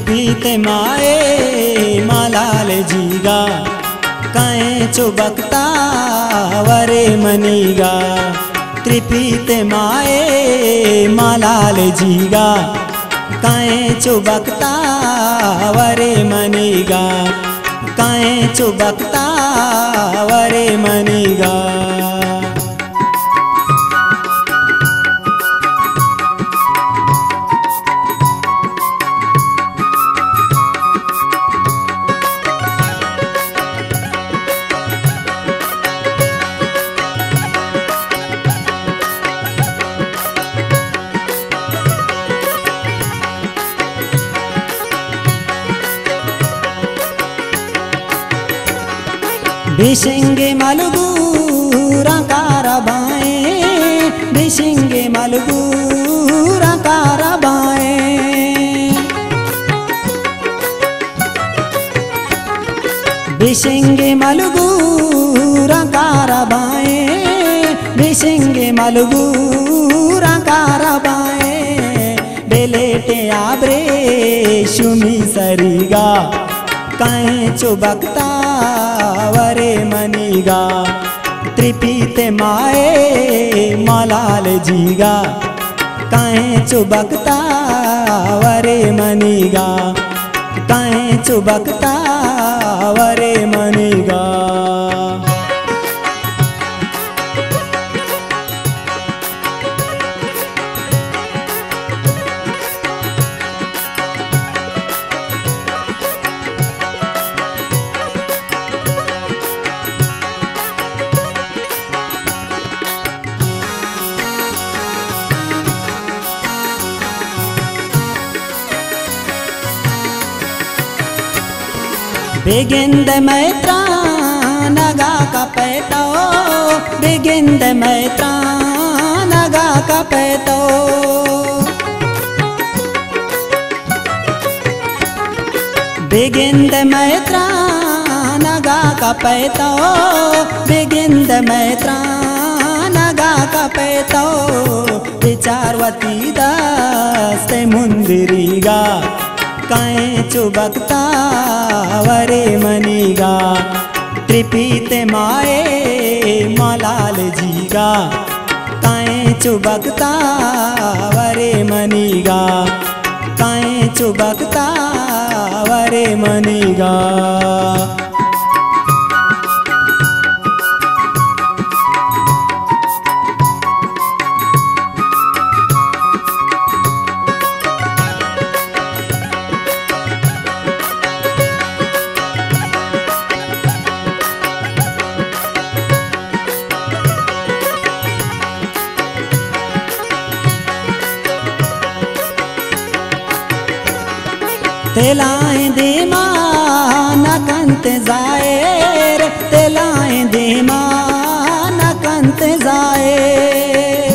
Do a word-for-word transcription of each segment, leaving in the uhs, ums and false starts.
त्रिपीते माए मालाल जीगा काए चुबकता वरे मनीगा। त्रिपीते माए मालाल जीगा काए चुबकता वरे मनीगा काए चुबकता वरे मनीगा। भिशिंगे मलगूरा कारबाए भिशिंगे मलगूरा कारबाए। भिशिंगे मलगूरा कारबाए भिशिंगे मलगूरा कारबाए। बेलेटे आब्रे शुमी सरीगा काए चुबकता वरे मनीगा। त्रिपीते माए मालाल जीगा काए चुबकता वरे मनीगा काए चुबकता वरे मनीगा। बिगिंद मैत्रा नगा का पैतो बिगिंद मैत्रा नगा का पैतो। बिगिंद मैत्रा नगा का पैतो बिगिंद मैत्रा नगा का पैतो। विचारवती दस्ते मुंदिरीगा काए चुबकता वरे मनीगा। त्रिपीते माए मालाल जीगा काए चुबकता वरे मनीगा काए चुबकता वरे मनीगा। तेलाए दीमा न कंत जाएर तेलाए दीमा न कंत जाएर।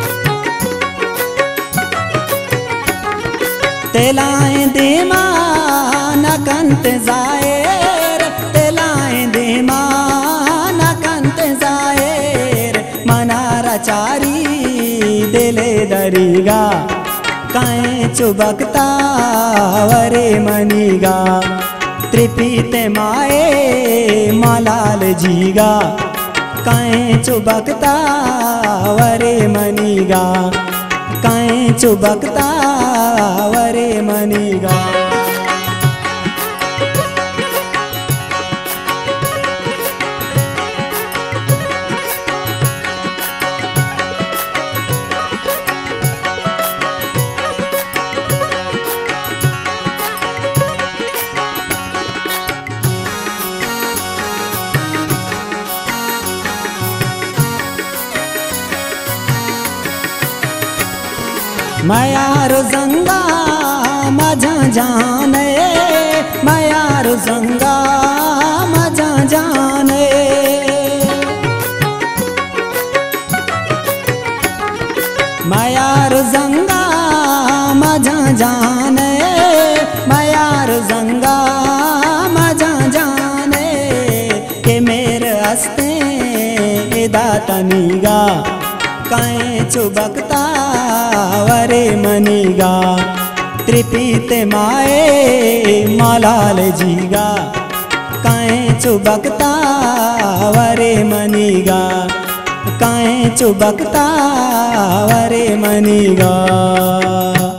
तेलाए दीमा न कंत जाएर तेलाए दीमा न कंत जाएर। मनारा चारी दिले दरीगा काए चुबकता वरे मनीगा। त्रिपीते माए मालाल जीगा काए चुबकता वरे मनीगा काए चुबकता वरे मनीगा। मयारो जंगा मजा जाने मयारो जंगा मजा जाने। मयारो जंगा मजा जाने मयारो जंगा मजा जाने। के मेरे हस्ते दातनीगा काए चुबकता वरे मनीगा त्रिपीते माए मालाल जीगा काएं चुबकता वरे मनीगा काएं चुबकता वरे मनीगा।